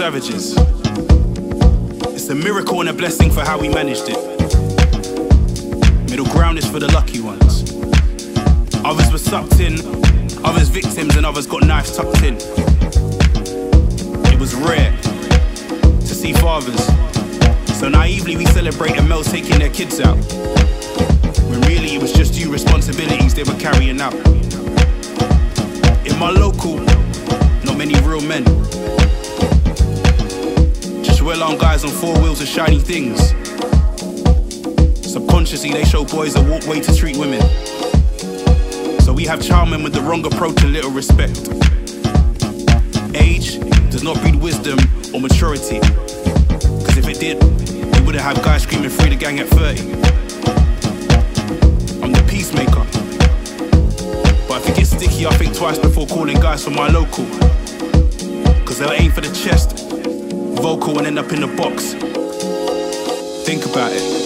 savages. It's a miracle and a blessing for how we managed it. Middle ground is for the lucky ones. Others were sucked in, others victims, and others got knives tucked in. It was rare to see fathers so naively we celebrated males taking their kids out, when really it was just due responsibilities they were carrying out. In my local, not many real men, just well-armed guys on four wheels with shiny things. Subconsciously they show boys a walkway to treat women. So we have charming with the wrong approach and little respect. Age does not breed wisdom or maturity, cause if it did, we wouldn't have guys screaming free the gang at 30. I'm the peacemaker, but if it gets sticky I think twice before calling guys from my local, cause they'll aim for the chest, vocal, and end up in the box. Think about it.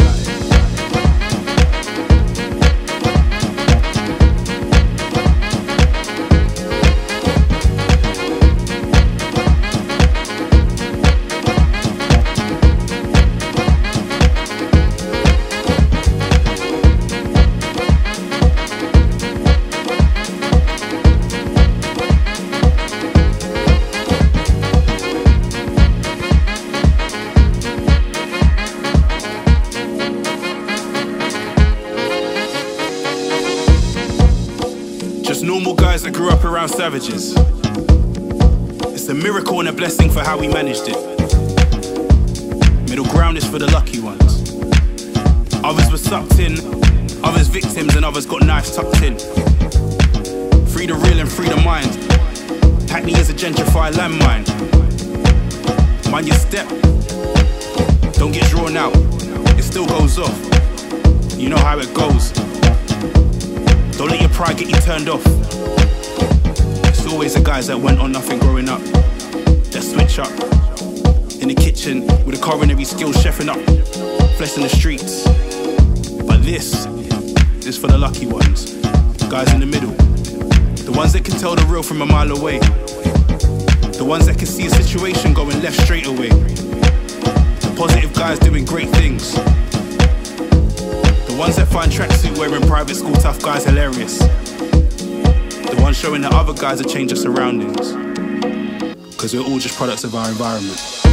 Just normal guys that grew up around savages. It's a miracle and a blessing for how we managed it. Middle ground is for the lucky ones. Others were sucked in, others victims, and others got knives tucked in. Free the real and free the mind. Hackney is a gentrified landmine. Mind your step, don't get drawn out. It still goes off, you know how it goes. Don't let your pride get you turned off. It's always the guys that went on nothing growing up that switch up. In the kitchen with a culinary skills, chefing up, flesh in the streets. But this is for the lucky ones. Guys in the middle, the ones that can tell the real from a mile away, the ones that can see a situation going left straight away, the positive guys doing great things, the ones that find tracksuit wearing private school tough guys hilarious, the ones showing that other guys have changed their surroundings, because we're all just products of our environment.